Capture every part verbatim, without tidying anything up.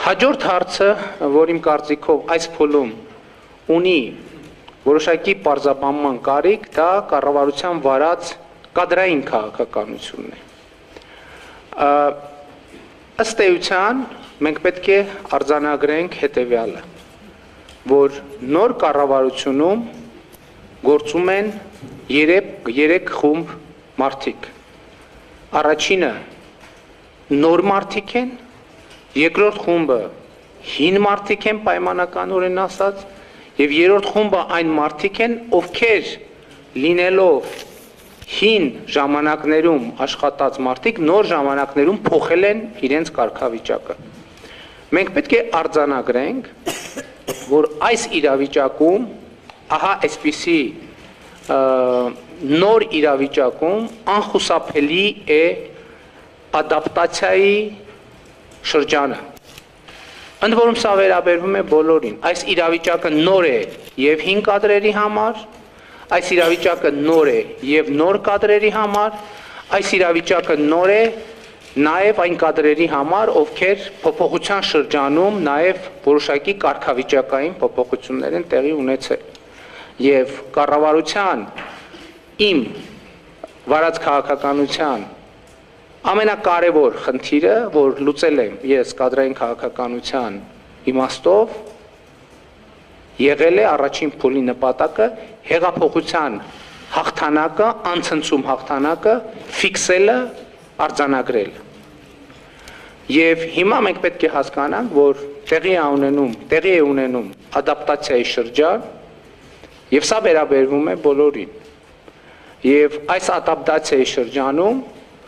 Հաջորդ հարցը, որ իմ կարծիքով այս փուլում ունի որոշակի պարզաբանման կարիք, դա կառավարության վարած կադրային քաղաքականությունն է։ Ըստ էության մենք պետք է արձանագրենք հետևյալը, որ նոր կառավարությունում գործում են երեք խումբ մարդիկ։ Առաջինը նոր մարդիկ են, երկրորդ խումբը հին մարդիկ են պայմանականորեն ասած, եւ երրորդ խումբը այն մարդիկ են, ովքեր լինելով հին ժամանակներում աշխատած մարդիկ, նոր ժամանակներում փոխել են իրենց կարգավիճակը։ Մենք պետք է արձանագրենք, որ այս իրավիճակում, ահա այսպիսի նոր իրավիճակում անխուսափելի է ադապտացիայի շրջանը։ Ընդ որում սա վերաբերվում է բոլորին։ Այս իրավիճակը նոր է եւ հին կադրերի համար, այս իրավիճակը նոր է եւ նոր կադրերի համար, այս իրավիճակը նոր է նաեւ այն կադրերի համար, ովքեր փոփոխության շրջանում նաեւ որոշակի կարգավիճակային փոփոխություններ են տեղի ունեցել։ Եվ կառավարության իմ վարած քաղաքականության ամենակարևոր խնդիրը, որ լուծել եմ ես կադրային քաղաքականության իմաստով, եղել է առաջին փուլի նպատակը հեղափոխության հաղթանակը, անցնցում հաղթանակը ֆիքսելը, արձանագրել։ Եվ հիմա մենք պետք է հասկանանք, որ տեղի է ունենում, տեղի է ունենում ադապտացիայի շրջան, եւ սա վերաբերվում է բոլորին։ Եվ այս ադապտացիայի շրջանում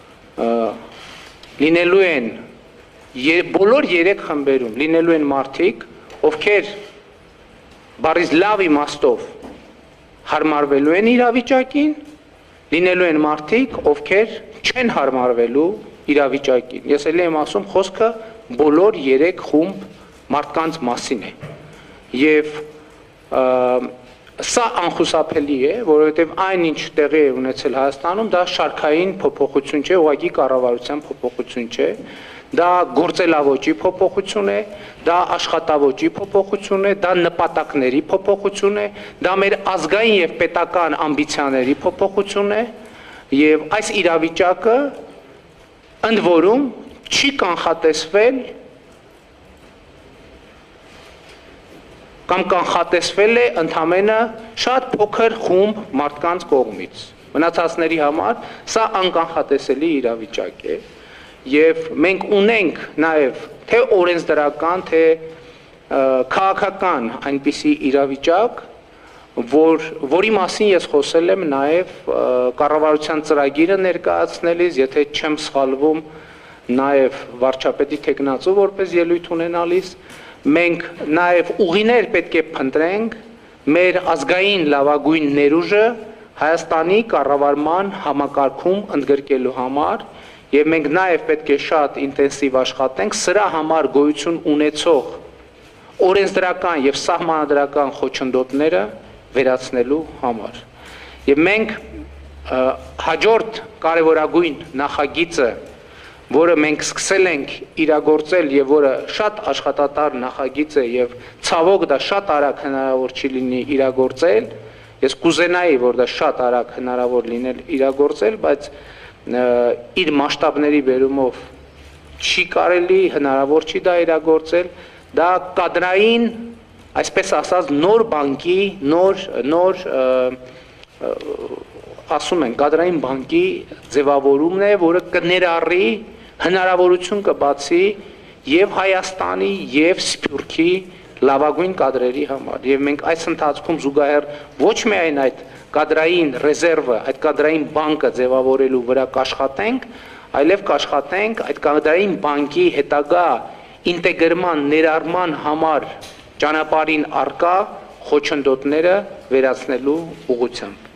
լինելու են բոլոր երեք խմբերում լինելու են մարդիկ, ովքեր բառից լավ իմաստով հարմարվելու են իրավիճակին, լինելու են մարդիկ, ովքեր չեն հարմարվելու իրավիճակին։ Ես էլ եմ ասում, խոսքը բոլոր երեք խումբ մարդկանց մասին է։ Եվ սա անխուսափելի է, որովհետև այն ինչ տեղի է ունեցել Հայաստանում, դա շարքային փոփոխություն չէ, ուղղակի կառավարության փոփոխություն չէ, դա գործելավոճի փոփոխություն է, դա աշխատավոճի փոփոխություն է, դա նպատակների փոփոխություն է, դա մեր ազգային եւ պետական ամբիցիաների փոփոխություն է, եւ այս իրավիճակը ընդ որում չի կանխատեսվել կամ կանխատեսվել է ընդամենը շատ փոքր խումբ մարդկանց կողմից։ Մնացածների համար սա անկանխատեսելի իրավիճակ է եւ մենք ունենք նաեւ թե օրենսդրական, թե քաղաքական այնպիսի իրավիճակ, որ որի մասին ես խոսել եմ նաեւ կառավարության ծրագիրը ներկայացնելիս, եթե չեմ սխալվում, նաեւ վարչապետի թեկնածու որպես ելույթ ունենալիս, մենք նաև ուղիներ պետք է փնտրենք մեր ազգային լավագույն ներուժը Հայաստանի կառավարման համակարգում ընդգրկելու համար եւ մենք նաև պետք է շատ ինտենսիվ աշխատենք սրա համար գոյություն ունեցող օրենսդրական եւ սահմանադրական խոչընդոտները վերացնելու համար։ Եվ մենք հաջորդ կարևորագույն նախագիծը, որը մենք սկսել ենք իրագործել եւ որը շատ աշխատատար նախագիծ է եւ ցավոք դա շատ արագ հնարավոր չի լինի իրագործել, ես կուզենայի, որ դա շատ արագ հնարավոր լինել իրագործել, բայց իր մասշտաբների բերումով չի կարելի, հնարավոր չի դա իրագործել, դա կադրային, այսպես ասած, նոր բանկի, նոր նոր ասում են, կադրային բանկի ձևավորումն է, որը կներառի հնարավորություն կբացի եւ Հայաստանի եւ Սփյուռքի լավագույն կադրերի համար։ Եվ մենք այս ընթացքում զուգահեռ ոչ միայն այդ կադրային ռեզերվը, այդ կադրային բանկը ձևավորելու վրա կաշխատենք, այլև կաշխատենք այդ կադրային բանկի հետագա ինտեգրման, ներառման համար ճանապարհին առկա խոչընդոտները վերացնելու ուղղությամբ։